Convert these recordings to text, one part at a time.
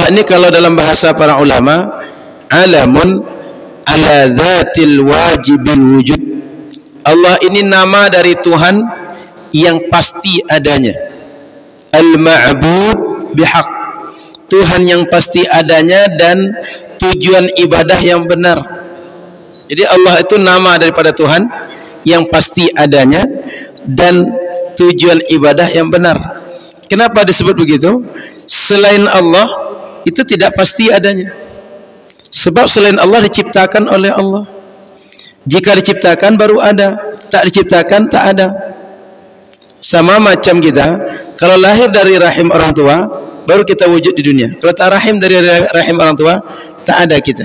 Allah ini kalau dalam bahasa para ulama, alamun ala zatil wajibil wujud. Allah ini nama dari Tuhan yang pasti adanya. Al-ma'bud bihaq, Tuhan yang pasti adanya dan tujuan ibadah yang benar. Jadi Allah itu nama daripada Tuhan yang pasti adanya dan tujuan ibadah yang benar. Kenapa disebut begitu? Selain Allah itu tidak pasti adanya. Sebab selain Allah diciptakan oleh Allah. Jika diciptakan baru ada, tak diciptakan tak ada. Sama macam kita, kalau lahir dari rahim orang tua, baru kita wujud di dunia. Kalau tak rahim dari rahim orang tua, tak ada kita.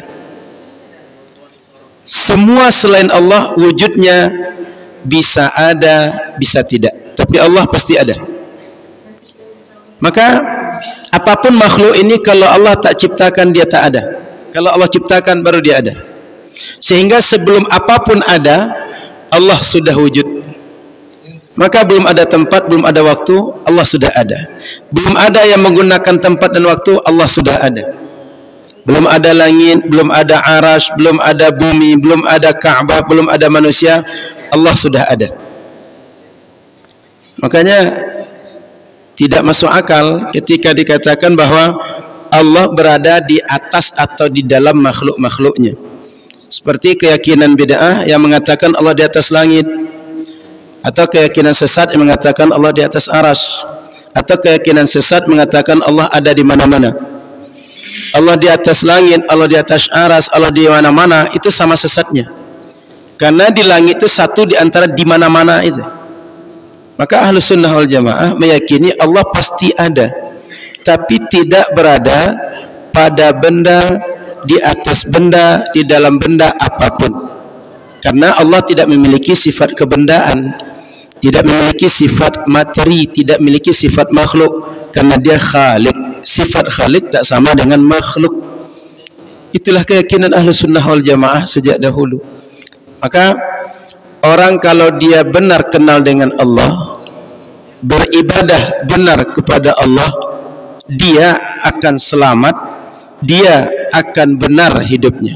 Semua selain Allah wujudnya bisa ada, bisa tidak. Tapi Allah pasti ada. Maka apapun makhluk ini kalau Allah tak ciptakan dia tak ada. Kalau Allah ciptakan baru dia ada. Sehingga sebelum apapun ada, Allah sudah wujud. Maka belum ada tempat, belum ada waktu, Allah sudah ada. Belum ada yang menggunakan tempat dan waktu, Allah sudah ada. Belum ada langit, belum ada arash, belum ada bumi, belum ada Ka'bah, belum ada manusia, Allah sudah ada. Makanya tidak masuk akal ketika dikatakan bahwa Allah berada di atas atau di dalam makhluk-makhluknya. Seperti keyakinan bid'ah yang mengatakan Allah di atas langit, atau keyakinan sesat yang mengatakan Allah di atas arash, atau keyakinan sesat mengatakan Allah ada di mana-mana. Allah di atas langit, Allah di atas aras, Allah di mana-mana, itu sama sesatnya. Karena di langit itu satu di antara di mana-mana itu. Maka Ahlus Sunnah wal Jamaah meyakini Allah pasti ada, tapi tidak berada pada benda, di atas benda, di dalam benda apapun. Karena Allah tidak memiliki sifat kebendaan, tidak memiliki sifat materi, tidak memiliki sifat makhluk, karena dia Khalik. Sifat Khalik tak sama dengan makhluk. Itulah keyakinan Ahlus Sunnah wal Jamaah sejak dahulu. Maka orang kalau dia benar kenal dengan Allah, beribadah benar kepada Allah, dia akan selamat, dia akan benar hidupnya.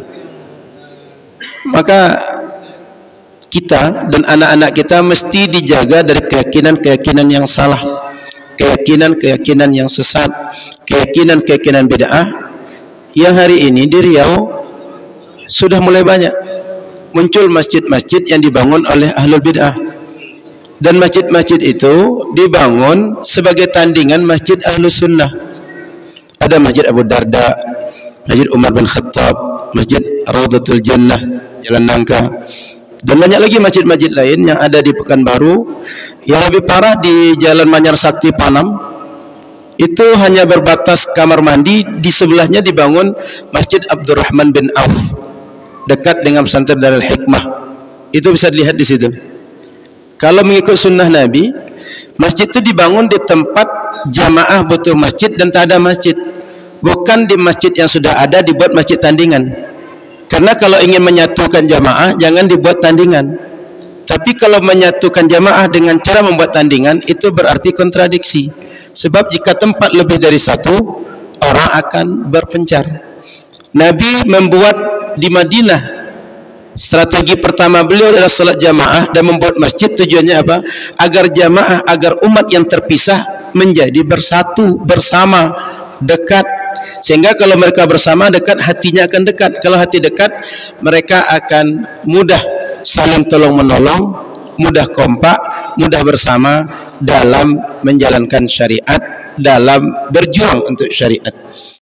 Maka kita dan anak-anak kita mesti dijaga dari keyakinan-keyakinan yang salah, keyakinan-keyakinan yang sesat, keyakinan-keyakinan bid'ah yang hari ini di Riau sudah mulai banyak muncul masjid-masjid yang dibangun oleh ahlul bid'ah, dan masjid-masjid itu dibangun sebagai tandingan masjid ahlus sunnah. Ada masjid Abu Darda, masjid Umar bin Khattab, masjid Raudhatul Jannah, Jalan Nangka, dan banyak lagi masjid-masjid lain yang ada di Pekanbaru. Yang lebih parah di Jalan Manyar Sakti Panam, itu hanya berbatas kamar mandi, di sebelahnya dibangun Masjid Abdurrahman bin Auf dekat dengan pesantren Darul Hikmah. Itu bisa dilihat di situ. Kalau mengikut sunnah Nabi, masjid itu dibangun di tempat jamaah butuh masjid dan tak ada masjid, bukan di masjid yang sudah ada dibuat masjid tandingan. Karena kalau ingin menyatukan jamaah, jangan dibuat tandingan. Tapi kalau menyatukan jamaah dengan cara membuat tandingan, itu berarti kontradiksi. Sebab jika tempat lebih dari satu, orang akan berpencar. Nabi membuat di Madinah, strategi pertama beliau adalah salat jamaah dan membuat masjid. Tujuannya apa? Agar jamaah, agar umat yang terpisah menjadi bersatu, bersama, dekat. Sehingga kalau mereka bersama dekat, hatinya akan dekat. Kalau hati dekat, mereka akan mudah saling tolong menolong, mudah kompak, mudah bersama dalam menjalankan syariat, dalam berjuang untuk syariat.